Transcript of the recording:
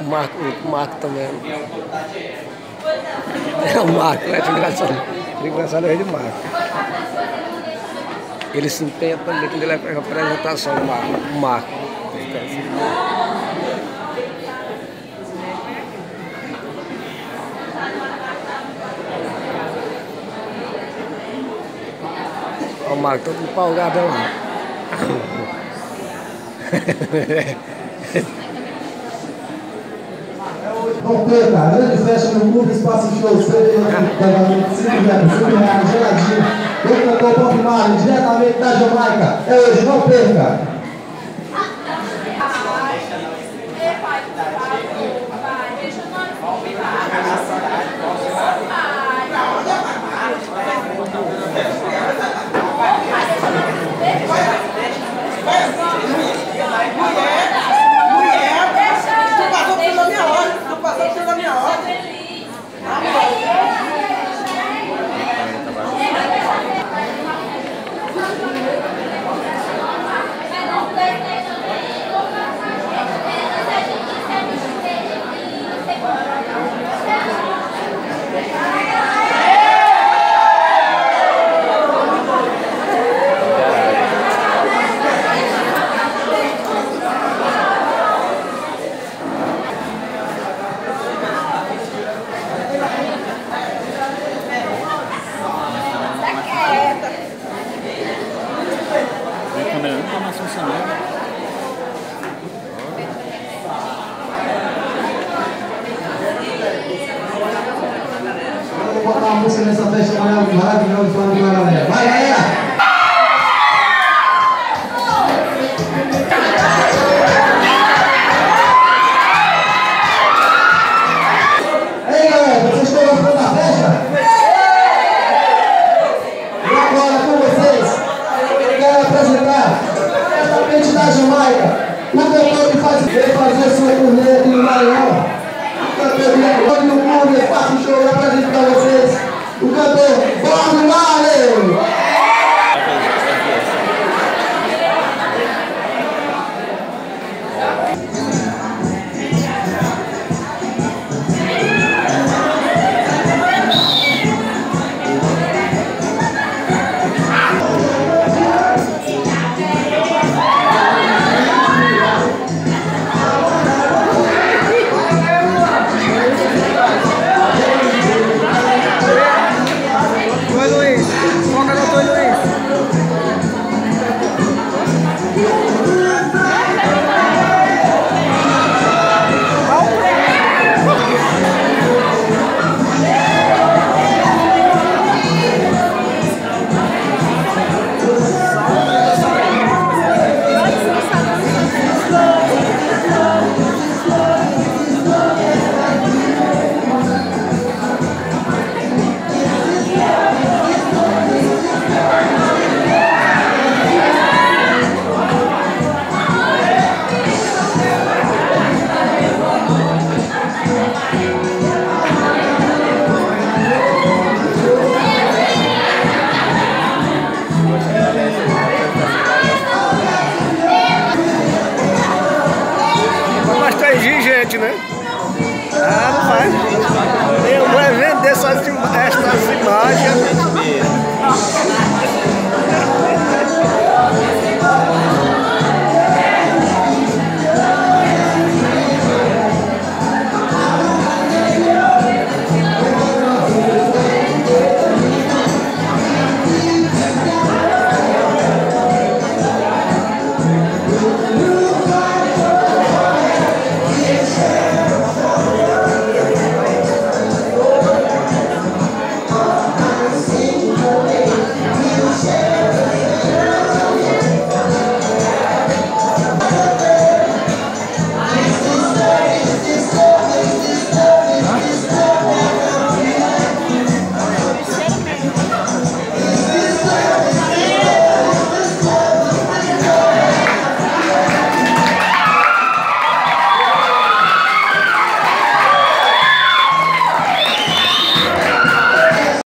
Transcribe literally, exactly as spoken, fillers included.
O Marco, o Marco também. É o Marco, é engraçado. O engraçado é ele, Marco. Ele se empenha também quando ele é a apresentação, o Marco. O Marco. Olha o Marco, todo empolgado lá. Não perca, grande festa no clube, espaço show, pagamento de cinco reais, geladinho, do cantor Bob Marley, diretamente da Jamaica. É hoje, não perca. Vamos botar uma música nessa festa maravilhosa para a galera. Vai, galera! Ei, galera, vocês estão gostando da festa? E agora com vocês, eu quero apresentar diretamente da Jamaica o cantor que faz ele fazer sua turnê aqui no Maranhão. O cantor de no mundo, espaço show, eu apresento para vocês o cantor Bob Marley. Gente, né? Ah, não faz. Eu vou vender essas, essas imagens.